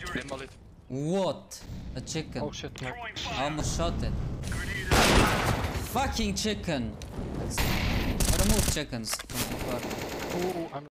Demolit. What? A chicken. Oh shit, no. I almost shot it. Fucking chicken! Remove chickens from the party. Oh, I'm